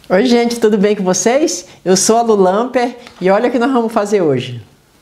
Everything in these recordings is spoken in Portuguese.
Oi gente, tudo bem com vocês? Eu sou a Lu Lamper e olha o que nós vamos fazer hoje.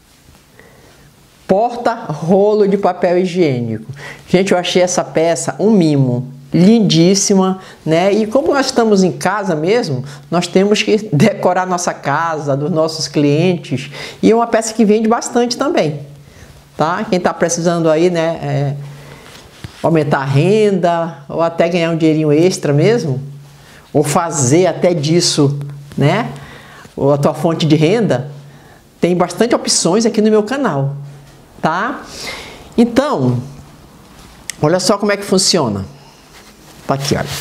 Porta-rolo de papel higiênico. Gente, eu achei essa peça um mimo, lindíssima, né? E como nós estamos em casa mesmo, nós temos que decorar nossa casa, dos nossos clientes. E é uma peça que vende bastante também, tá? Quem está precisando aí, né, aumentar a renda ou até ganhar um dinheirinho extra mesmo, ou fazer até disso, né, ou a tua fonte de renda, tem bastante opções aqui no meu canal, tá? Então, olha só como é que funciona. Tá aqui, olha.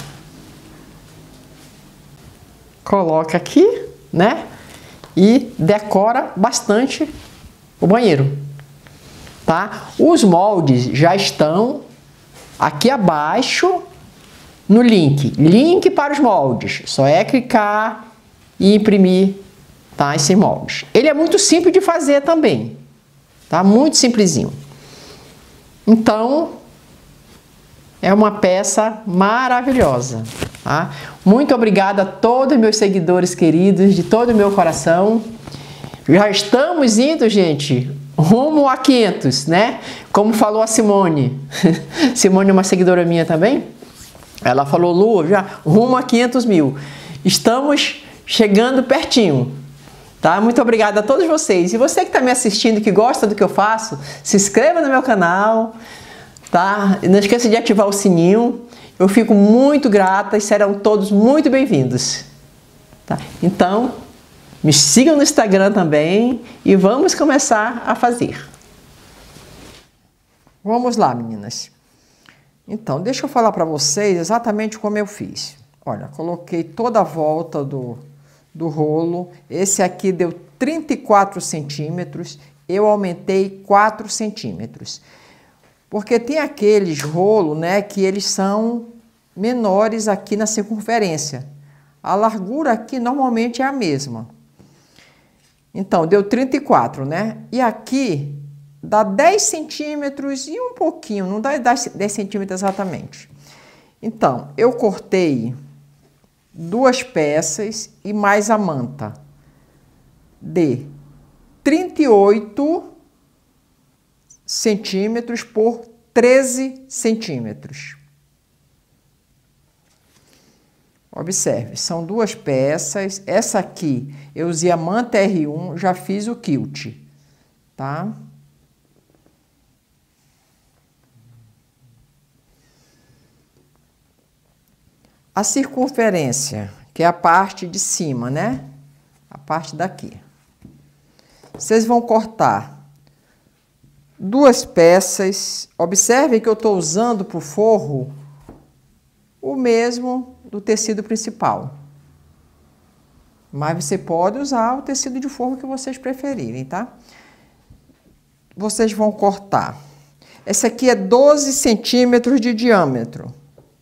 Coloca aqui, né, e decora bastante o banheiro, tá? Os moldes já estão aqui abaixo no link para os moldes. Só é clicar e imprimir, tá, esses moldes. Ele é muito simples de fazer também, tá? Muito simplesinho. Então, é uma peça maravilhosa, tá? Muito obrigada a todos os meus seguidores queridos, de todo o meu coração. Já estamos indo, gente, rumo a 500, né? Como falou a Simone. Simone é uma seguidora minha também. Ela falou, Lu, já rumo a 500 mil. Estamos chegando pertinho, tá? Muito obrigada a todos vocês. E você que está me assistindo, que gosta do que eu faço, se inscreva no meu canal, tá? E não esqueça de ativar o sininho. Eu fico muito grata e serão todos muito bem-vindos, tá? Então, me sigam no Instagram também e vamos começar a fazer. Vamos lá, meninas. Então, deixa eu falar para vocês exatamente como eu fiz. Olha, coloquei toda a volta do rolo. Esse aqui deu 34 centímetros. Eu aumentei 4 centímetros. Porque tem aqueles rolos, né, que eles são menores aqui na circunferência. A largura aqui normalmente é a mesma. Então, deu 34, né? E aqui dá 10 centímetros e um pouquinho, não dá 10 centímetros exatamente. Então, eu cortei 2 peças e mais a manta de 38 centímetros por 13 centímetros. Observe, são 2 peças. Essa aqui eu usei a manta R1, já fiz o quilt, tá? A circunferência, que é a parte de cima, né? A parte daqui. Vocês vão cortar 2 peças. Observe que eu estou usando para o forro o mesmo do tecido principal. Mas você pode usar o tecido de forro que vocês preferirem, tá? Vocês vão cortar. Essa aqui é 12 centímetros de diâmetro.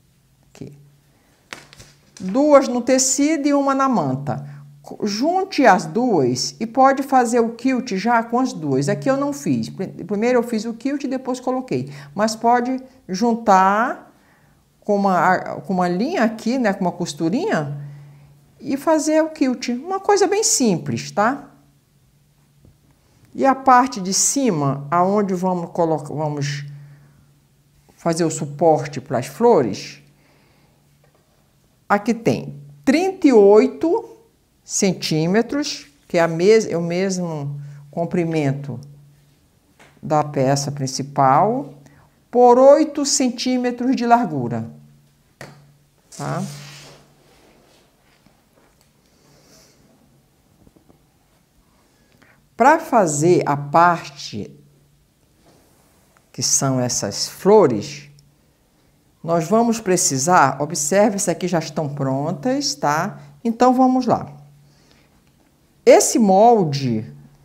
2 no tecido e uma na manta. Junte as 2 e pode fazer o quilt já com as 2. Aqui eu não fiz. Primeiro eu fiz o quilt e depois coloquei. Mas pode juntar com uma linha aqui, né, com uma costurinha, e fazer o quilt. Uma coisa bem simples, tá? E a parte de cima, aonde vamos fazer o suporte para as flores, aqui tem 38 centímetros, que é o mesmo comprimento da peça principal, por 8 centímetros de largura. Tá? Para fazer a parte que são essas flores, nós vamos precisar, observe, essas aqui já estão prontas, tá? Então, vamos lá. Esse molde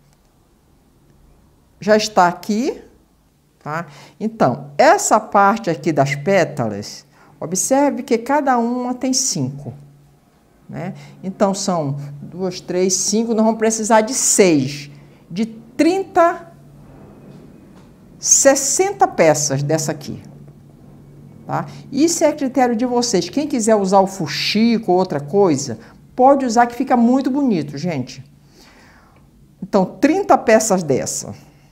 já está aqui, tá? Então, essa parte aqui das pétalas, observe que cada uma tem 5, né? Então, são 2, 3, 5, nós vamos precisar de 6, de 30, 60 peças dessa aqui. Tá? Isso é critério de vocês. Quem quiser usar o fuxico ou outra coisa, pode usar que fica muito bonito, gente. Então, 30 peças dessa.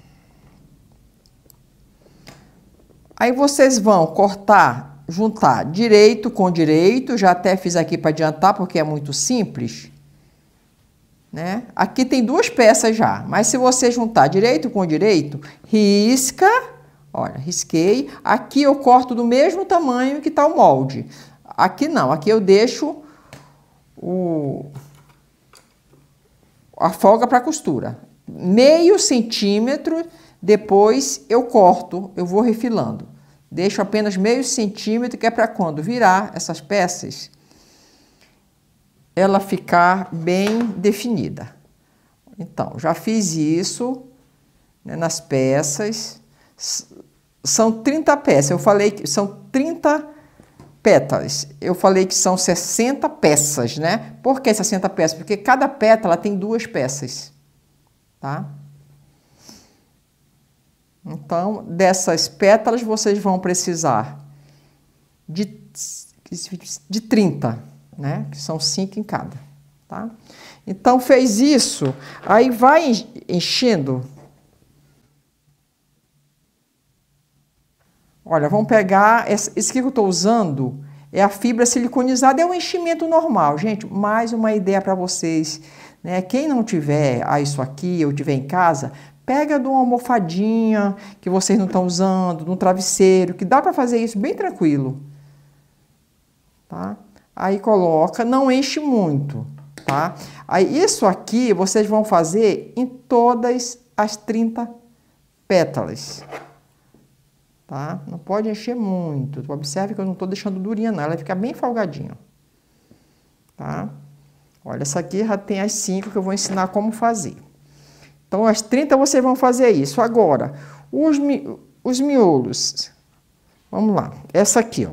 Aí vocês vão cortar, juntar direito com direito. Já até fiz aqui para adiantar, porque é muito simples. Né? Aqui tem 2 peças já, mas se você juntar direito com direito, risca, olha, risquei. Aqui eu corto do mesmo tamanho que está o molde. Aqui não, aqui eu deixo a folga para costura. Meio centímetro, depois eu corto, eu vou refilando. Deixo apenas meio centímetro, que é para quando virar essas peças, ela ficar bem definida. Então, já fiz isso, né, nas peças. São 30 peças, eu falei que são 30 pétalas. Eu falei que são 60 peças, né? Por que 60 peças? Porque cada pétala tem 2 peças, tá? Então, dessas pétalas, vocês vão precisar de 30, né? Que são 5 em cada, tá? Então, fez isso, aí vai enchendo. Olha, vamos pegar, esse que eu estou usando é a fibra siliconizada, é um enchimento normal. Gente, mais uma ideia para vocês, né? Quem não tiver isso aqui, ou tiver em casa, pega de uma almofadinha que vocês não estão usando, de um travesseiro, que dá para fazer isso bem tranquilo, tá? Aí coloca, não enche muito, tá? Aí isso aqui vocês vão fazer em todas as 30 pétalas. Tá? Não pode encher muito. Observe que eu não estou deixando durinha, não. Ela vai ficar bem folgadinha. Tá? Olha, essa aqui já tem as 5 que eu vou ensinar como fazer. Então, as 30 vocês vão fazer isso. Agora, os miolos. Vamos lá. Essa aqui, ó.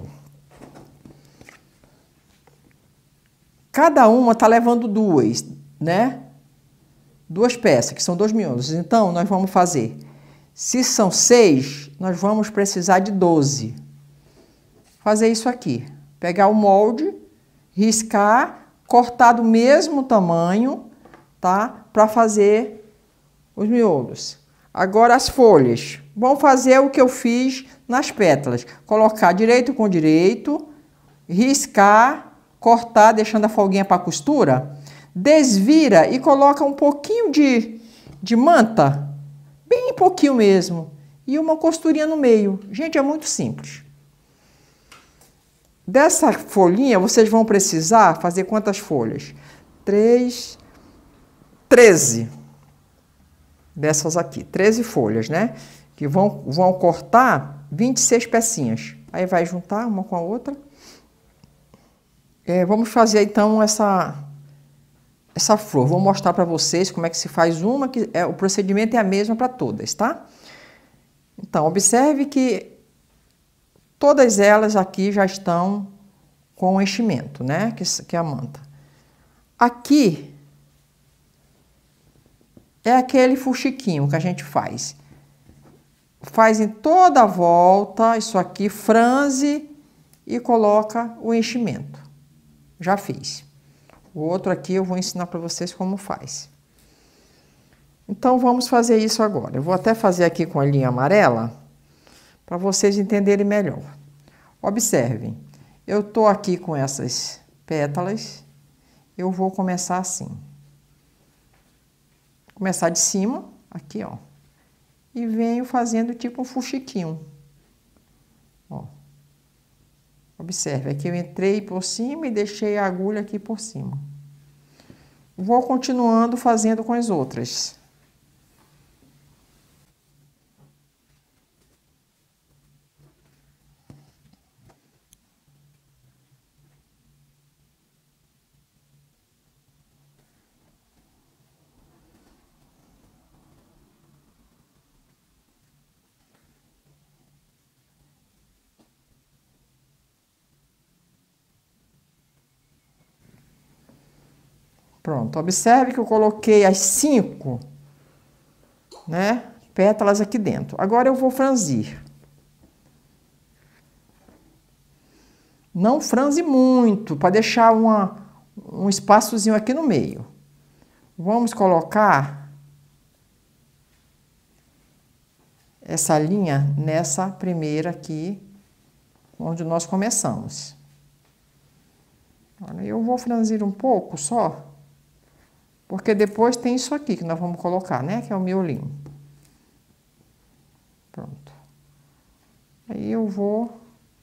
Cada uma tá levando 2, né? 2 peças, que são 2 miolos. Então, nós vamos fazer... Se são 6, nós vamos precisar de 12. Fazer isso aqui. Pegar o molde, riscar, cortar do mesmo tamanho, tá? Para fazer os miolos. Agora as folhas. Vamos fazer o que eu fiz nas pétalas. Colocar direito com direito, riscar, cortar, deixando a folguinha para costura. Desvira e coloca um pouquinho de manta. Bem pouquinho mesmo. E uma costurinha no meio. Gente, é muito simples. Dessa folhinha, vocês vão precisar fazer quantas folhas? 13. Dessas aqui. 13 folhas, né? Que vão cortar 26 pecinhas. Aí vai juntar uma com a outra. Vamos fazer, então, essa flor. Vou mostrar para vocês como é que se faz uma, que o procedimento é a mesma para todas, tá? Então, observe que todas elas aqui já estão com o enchimento, né? Que é a manta. Aqui é aquele fuxiquinho que a gente faz. Faz em toda a volta, isso aqui, franze e coloca o enchimento. Já fiz. O outro aqui eu vou ensinar para vocês como faz. Então, vamos fazer isso agora. Eu vou até fazer aqui com a linha amarela, para vocês entenderem melhor. Observem, eu estou aqui com essas pétalas, eu vou começar assim. Começar de cima, aqui, ó. E venho fazendo tipo um fuxiquinho. Ó. Observe, aqui eu entrei por cima e deixei a agulha aqui por cima. Vou continuando fazendo com as outras. Pronto, observe que eu coloquei as 5, né, pétalas aqui dentro. Agora eu vou franzir. Não franze muito, para deixar um espaçozinho aqui no meio. Vamos colocar essa linha nessa primeira aqui, onde nós começamos. Olha, eu vou franzir um pouco só, porque depois tem isso aqui que nós vamos colocar, né? Que é o miolinho. Pronto. Aí eu vou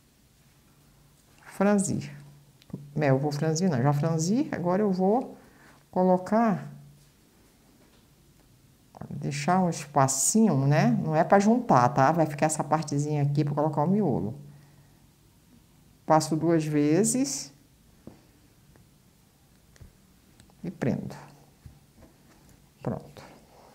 franzir. Eu vou franzir, não, já franzi, agora eu vou colocar, deixar um espacinho, né? Não é para juntar, tá? Vai ficar essa partezinha aqui para colocar o miolo. Passo 2 vezes e prendo. Pronto.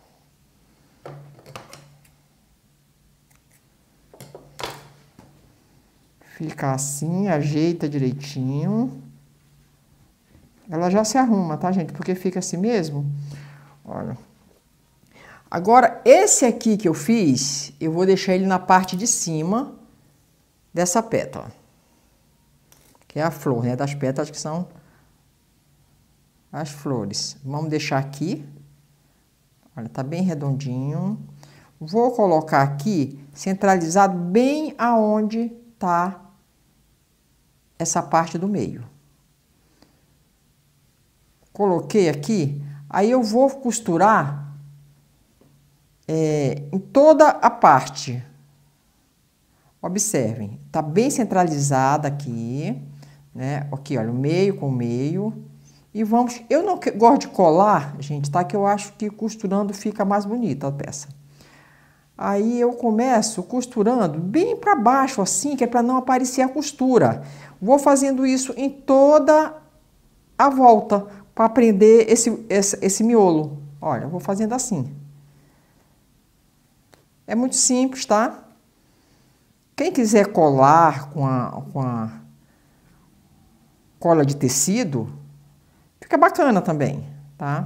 Fica assim, ajeita direitinho. Ela já se arruma, tá, gente? Porque fica assim mesmo. Olha. Agora, esse aqui que eu fiz, eu vou deixar ele na parte de cima dessa pétala. Que é a flor, né? Das pétalas que são as flores. Vamos deixar aqui. Olha, tá bem redondinho. Vou colocar aqui, centralizado bem aonde tá essa parte do meio. Coloquei aqui, aí eu vou costurar em toda a parte. Observem, tá bem centralizada aqui, né? Aqui, olha, o meio com o meio. E vamos, eu não gosto de colar, gente, tá? Que eu acho que costurando fica mais bonita a peça. Aí eu começo costurando bem para baixo, assim, que é para não aparecer a costura. Vou fazendo isso em toda a volta, para prender esse miolo. Olha, eu vou fazendo assim. É muito simples, tá? Quem quiser colar com a cola de tecido, fica bacana também, tá?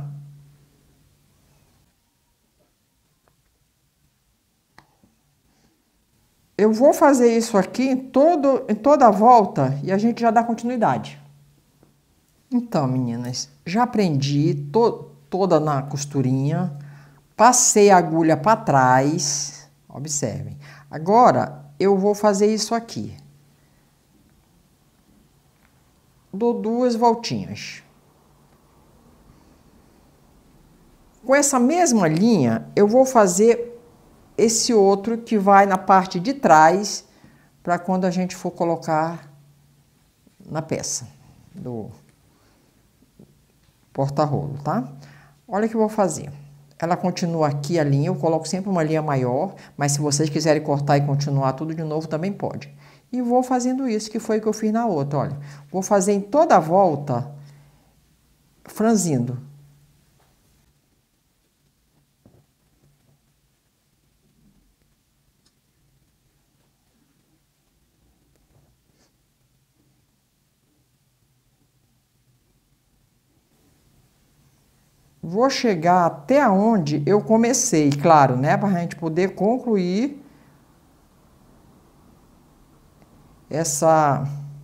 Eu vou fazer isso aqui em toda a volta e a gente já dá continuidade. Então, meninas, já prendi toda na costurinha, passei a agulha para trás, observem. Agora, eu vou fazer isso aqui. Dou 2 voltinhas. Com essa mesma linha, eu vou fazer esse outro que vai na parte de trás, para quando a gente for colocar na peça do porta-rolo, tá? Olha o que eu vou fazer. Ela continua aqui a linha, eu coloco sempre uma linha maior, mas se vocês quiserem cortar e continuar tudo de novo, também pode. E vou fazendo isso, que foi o que eu fiz na outra, olha. Vou fazer em toda a volta, franzindo. Vou chegar até onde eu comecei, claro, né? Para a gente poder concluir essa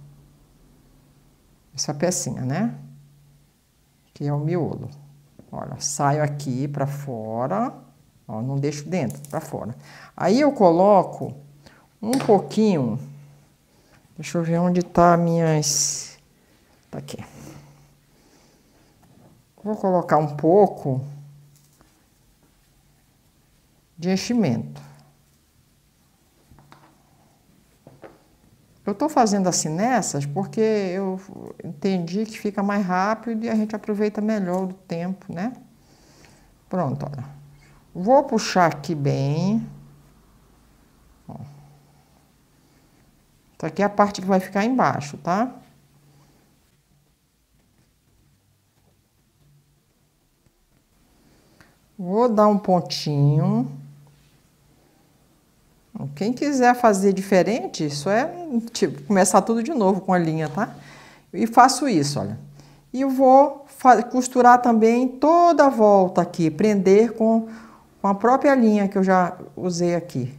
pecinha, né? Que é o miolo. Olha, saio aqui para fora, ó, não deixo dentro, para fora. Aí eu coloco um pouquinho, deixa eu ver onde tá minhas, tá aqui. Vou colocar um pouco de enchimento. Eu tô fazendo assim nessas porque eu entendi que fica mais rápido e a gente aproveita melhor o tempo, né? Pronto, olha. Vou puxar aqui bem. Ó. Isso aqui é a parte que vai ficar embaixo, tá? Vou dar um pontinho. Quem quiser fazer diferente, isso é tipo começar tudo de novo com a linha, tá? E faço isso, olha. E eu vou costurar também toda a volta aqui, prender com a própria linha que eu já usei aqui.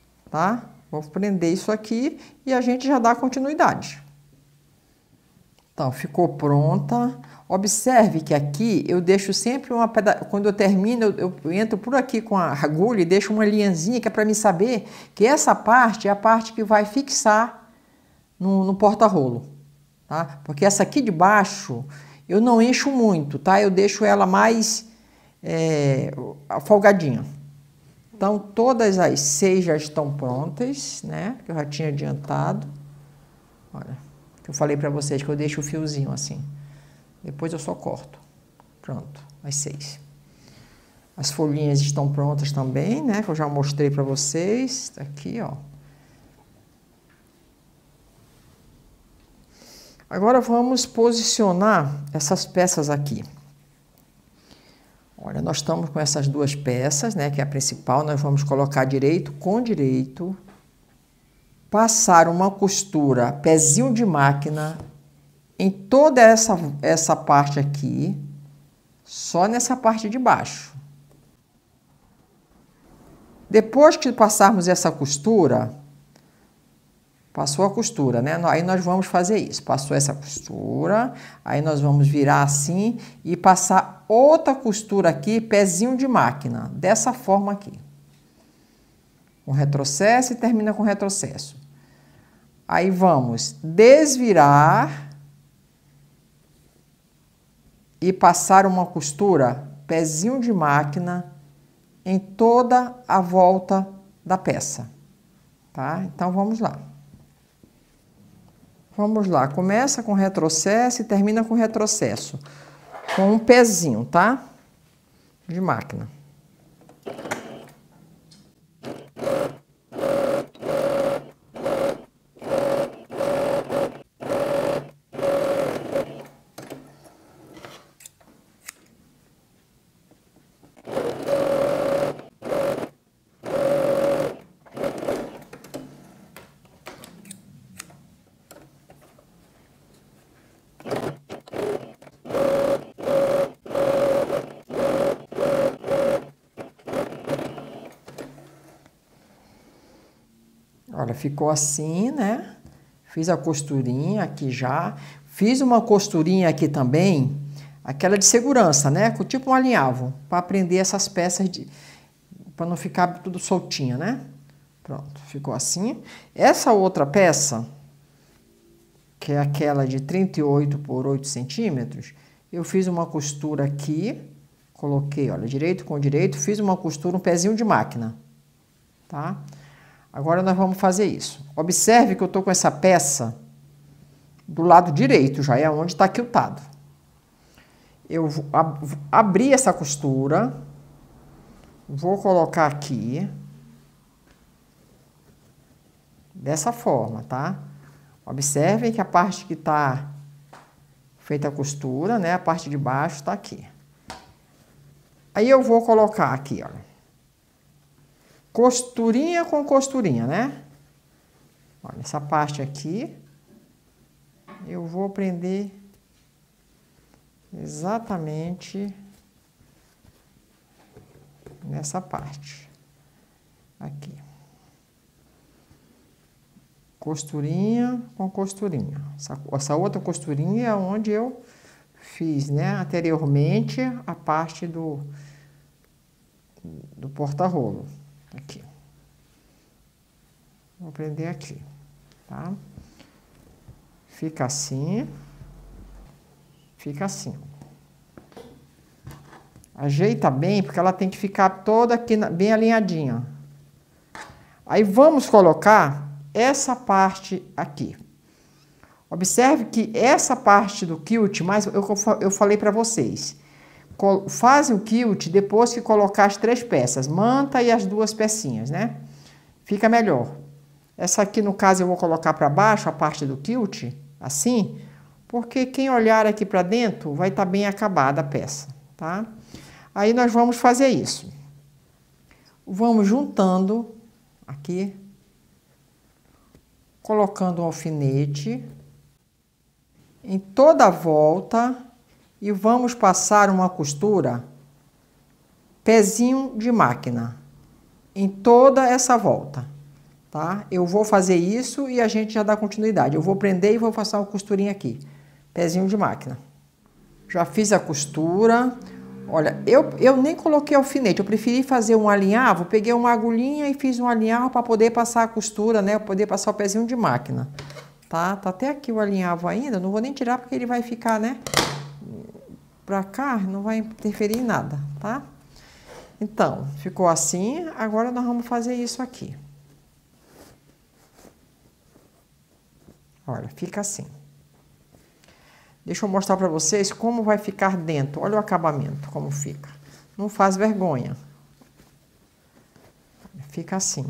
Tá? Vou prender isso aqui e a gente já dá continuidade. Então, ficou pronta. Observe que aqui eu deixo sempre uma quando eu termino, eu entro por aqui com a agulha e deixo uma linhazinha que é para me saber que essa parte é a parte que vai fixar no porta-rolo, tá? Porque essa aqui de baixo eu não encho muito, tá? Eu deixo ela mais folgadinha. Então, todas as 6 já estão prontas, né? Que eu já tinha adiantado. Olha, que eu falei para vocês que eu deixo o fiozinho assim. Depois eu só corto. Pronto, as 6. As folhinhas estão prontas também, né? Que eu já mostrei para vocês. Tá aqui, ó. Agora vamos posicionar essas peças aqui. Olha, nós estamos com essas 2 peças, né? Que é a principal. Nós vamos colocar direito com direito. Passar uma costura, pezinho de máquina, em toda essa parte aqui, só nessa parte de baixo. Depois que passarmos essa costura, passou a costura, né? Aí nós vamos fazer isso. Passou essa costura, aí nós vamos virar assim e passar outra costura aqui, pezinho de máquina, dessa forma aqui. Com retrocesso e termina com retrocesso. Aí vamos desvirar e passar uma costura, pezinho de máquina, em toda a volta da peça, tá? Então, vamos lá. Vamos lá, começa com retrocesso e termina com retrocesso, com um pezinho, tá? De máquina. Olha, ficou assim, né? Fiz a costurinha aqui já. Fiz uma costurinha aqui também, aquela de segurança, né? Tipo um alinhavo, para prender essas peças, para não ficar tudo soltinha, né? Pronto, ficou assim. Essa outra peça, que é aquela de 38 por 8 centímetros, eu fiz uma costura aqui, coloquei, olha, direito com direito, fiz uma costura, um pezinho de máquina, tá? Agora nós vamos fazer isso. Observe que eu tô com essa peça do lado direito, já é onde está quiltado. Eu vou abrir essa costura, vou colocar aqui, dessa forma, tá? Observem que a parte que está feita a costura, né? A parte de baixo está aqui. Aí eu vou colocar aqui, olha. Costurinha com costurinha, né? Olha, essa parte aqui, eu vou prender exatamente nessa parte. Aqui. Costurinha com costurinha. Essa outra costurinha é onde eu fiz, né, anteriormente a parte do porta-rolo. Aqui. Vou prender aqui, tá? Fica assim. Fica assim. Ajeita bem, porque ela tem que ficar toda aqui bem alinhadinha. Aí vamos colocar essa parte aqui. Observe que essa parte do quilt, mas eu falei para vocês, fazem o quilt depois que colocar as 3 peças, manta e as 2 pecinhas, né? Fica melhor. Essa aqui, no caso, eu vou colocar para baixo, a parte do quilt, assim, porque quem olhar aqui para dentro vai estar bem acabada a peça, tá? Aí nós vamos fazer isso. Vamos juntando aqui, colocando um alfinete em toda a volta e vamos passar uma costura, pezinho de máquina, em toda essa volta, tá? Eu vou fazer isso e a gente já dá continuidade. Eu vou prender e vou passar uma costurinha aqui. pezinho de máquina. Já fiz a costura. Olha, eu nem coloquei alfinete, eu preferi fazer um alinhavo, peguei uma agulhinha e fiz um alinhavo para poder passar a costura, né? Poder passar o pezinho de máquina. Tá? Tá até aqui o alinhavo ainda, não vou nem tirar porque ele vai ficar, né? Pra cá, não vai interferir em nada, tá? Então, ficou assim, agora nós vamos fazer isso aqui. Olha, fica assim. Deixa eu mostrar pra vocês como vai ficar dentro. Olha o acabamento, como fica. Não faz vergonha. Fica assim.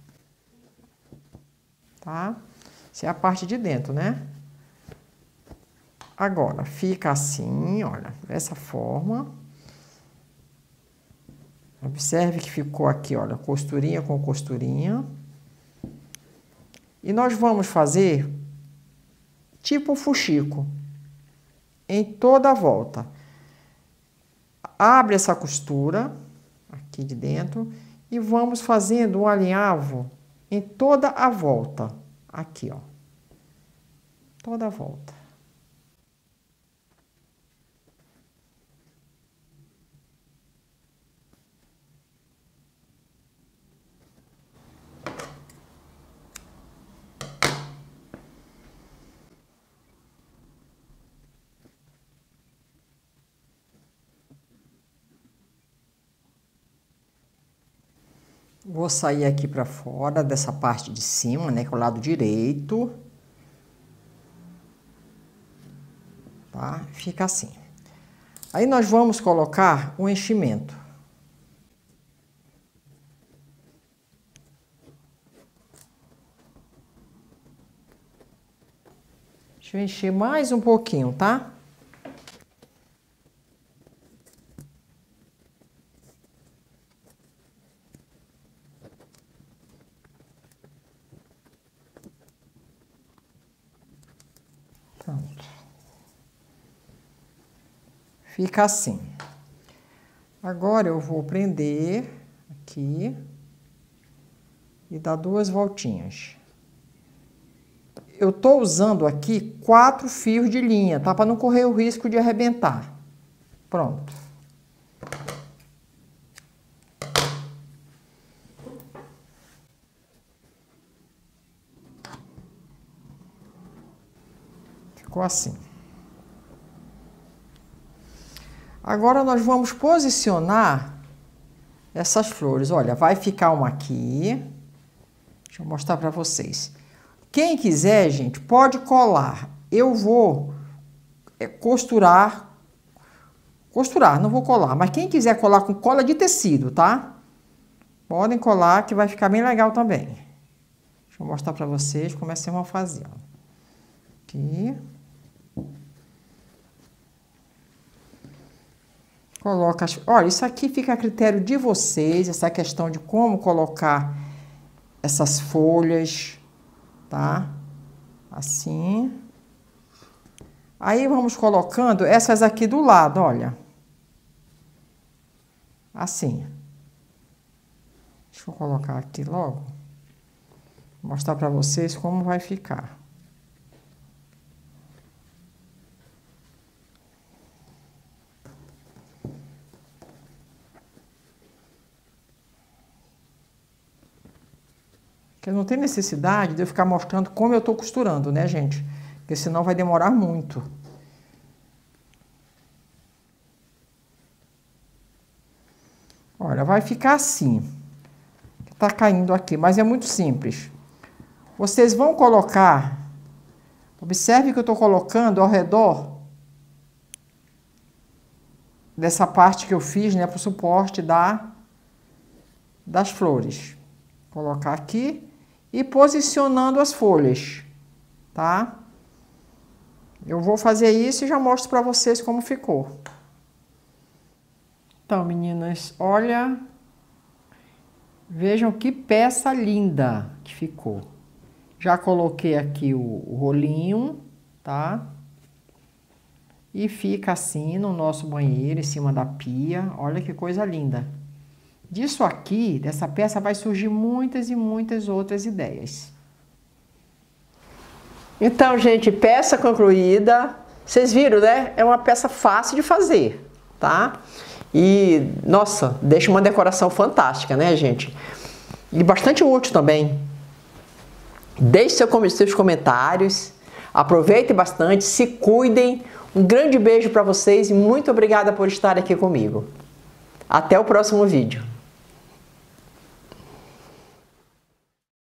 Tá? Essa é a parte de dentro, né? Agora, fica assim, olha, dessa forma. Observe que ficou aqui, olha, costurinha com costurinha. E nós vamos fazer tipo um fuxico em toda a volta. Abre essa costura aqui de dentro e vamos fazendo um alinhavo em toda a volta. Aqui, ó. Toda a volta. Vou sair aqui para fora dessa parte de cima, né, que é o lado direito. Tá? Fica assim. Aí nós vamos colocar o enchimento. Deixa eu encher mais um pouquinho, tá? Pronto. Fica assim. Agora eu vou prender aqui e dar 2 voltinhas. Eu tô usando aqui 4 fios de linha, tá? Para não correr o risco de arrebentar. Pronto. Ficou assim. Agora nós vamos posicionar essas flores. Olha, vai ficar uma aqui. Deixa eu mostrar para vocês. Quem quiser, gente, pode colar. Eu vou costurar, não vou colar. Mas quem quiser colar com cola de tecido, tá? Podem colar que vai ficar bem legal também. Deixa eu mostrar para vocês como é que vocês vão fazer. Aqui. Coloca as... Olha, isso aqui fica a critério de vocês, essa questão de como colocar essas folhas, tá? Assim. Aí vamos colocando essas aqui do lado, olha. Assim. Deixa eu colocar aqui logo. Mostrar para vocês como vai ficar. Porque não tem necessidade de eu ficar mostrando como eu tô costurando, né, gente? Porque senão vai demorar muito. Olha, vai ficar assim. Tá caindo aqui, mas é muito simples. Vocês vão colocar... Observe que eu tô colocando ao redor dessa parte que eu fiz, né, pro suporte das flores. Colocar aqui e posicionando as folhas, tá? Eu vou fazer isso e já mostro para vocês como ficou. Então, meninas, olha, vejam que peça linda que ficou. Já coloquei aqui o rolinho, tá? E fica assim no nosso banheiro, em cima da pia. Olha que coisa linda. Disso aqui, dessa peça, vai surgir muitas e muitas outras ideias. Então, gente, peça concluída. Vocês viram, né? É uma peça fácil de fazer, tá? E, nossa, deixa uma decoração fantástica, né, gente? E bastante útil também. Deixe seus comentários, aproveitem bastante, se cuidem. Um grande beijo para vocês e muito obrigada por estar aqui comigo. Até o próximo vídeo.